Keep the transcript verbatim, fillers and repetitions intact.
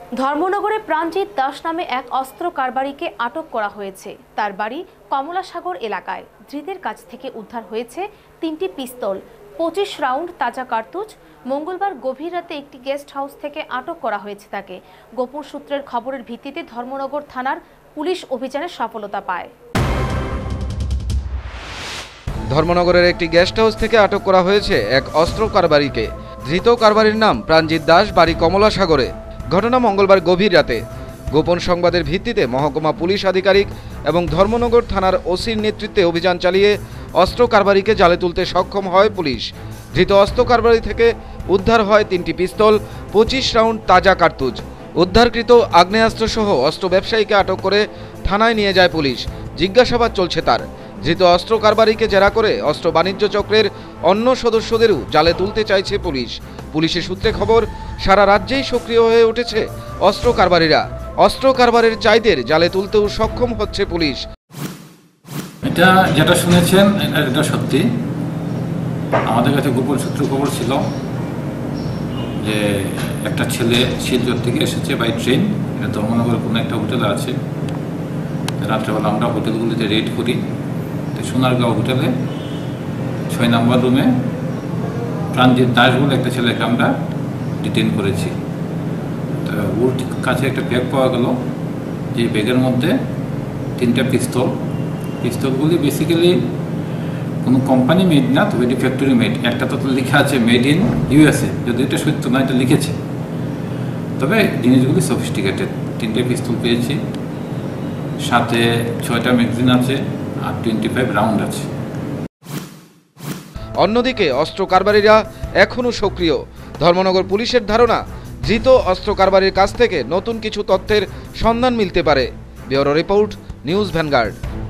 ধর্মনগরে প্রাণজিৎ দাস নামে এক অস্ত্র কারবারিকে আটক করা হয়েছে। তার বাড়ি কমলাসাগর এলাকায়। ধৃতের কাছ থেকে উদ্ধার হয়েছে তিনটি পিস্তল, পঁচিশ রাউন্ড তাজা কার্তুজ। মঙ্গলবার গভীর রাতে একটি গেস্ট হাউস থেকে আটক করা হয়েছে তাকে। গোপন সূত্রের খবরের ভিত্তিতে ধর্মনগর থানার পুলিশ অভিযানে সফলতা পায়। ধর্মনগরের একটি গেস্ট হাউস থেকে আটক করা হয়েছে এক অস্ত্র কারবারিকে। ধৃত কারবারির নাম প্রাণজিৎ দাস, বাড়ি কমলাসাগরে। ঘটনা মঙ্গলবার গভীর রাতে। গোপন সংবাদের ভিত্তিতে মহকুমা পুলিশ আধিকারিক এবং ধর্মনগর থানার ওসির নেতৃত্বে অভিযান চালিয়ে অস্ত্র কারবারিকে জালে তুলতে সক্ষম হয় পুলিশ। ধৃত অস্ত্র কারবারি থেকে উদ্ধার হয় তিনটি পিস্তল, পঁচিশ রাউন্ড তাজা কার্তুজ। উদ্ধারকৃত আগ্নেয়াস্ত্রসহ অস্ত্র ব্যবসায়ীকে আটক করে থানায় নিয়ে যায় পুলিশ। জিজ্ঞাসাবাদ চলছে তার। ধৃত অস্ত্র কারবারিকে জেরা করে অস্ত্র বাণিজ্য চক্রের অন্য সদস্যদেরও জালে তুলতে চাইছে পুলিশ। পুলিশের সূত্রে খবর, সারা রাজ্যেই সক্রিয় হয়ে উঠেছে অস্ত্র কারবারিরা। অস্ত্র কারবারের চাইদের জালে তুলতেও সক্ষম হচ্ছে পুলিশ। এটা যেটা শুনেছেন এটা সত্যি। আমাদের কাছে গোপন সূত্র খবর ছিল যে একটা ছেলে শিলচর থেকে এসেছে বাই ট্রেন, এটা ধর্মনগরের কোনো একটা হোটেলে আছে। রাত্রেবেলা আমরা হোটেলগুলিতে রেড করি। সোনারগাঁও হোটেলে ছয় নম্বর রুমে প্রাণজিৎ দাস বলে একটা ছেলেকে আমরা ডিটেন করেছি। তো ওর কাছে একটা ব্যাগ পাওয়া গেল, যে ব্যাগের মধ্যে তিনটা পিস্তল। পিস্তলগুলি বেসিক্যালি কোনো কোম্পানি মেড না, তবে এটি ফ্যাক্টরি মেড। একটা তো লেখা আছে মেড ইন ইউএসএ, যদি এটা সত্য না এটা লিখেছে, তবে জিনিসগুলি সফিস্টিকেটেড। তিনটে পিস্তল পেয়েছি, সাথে ছয়টা ম্যাগাজিন আছে আর টোয়েন্টি ফাইভ রাউন্ড আছে। অন্যদিকে অস্ত্র কারবারিরা এখনও সক্রিয়। ধর্মনগর পুলিশের ধারণা, ধৃত অস্ত্র কারবারির কাছ থেকে নতুন কিছু তথ্যের সন্ধান মিলতে পারে। Bureau report, News vanguard.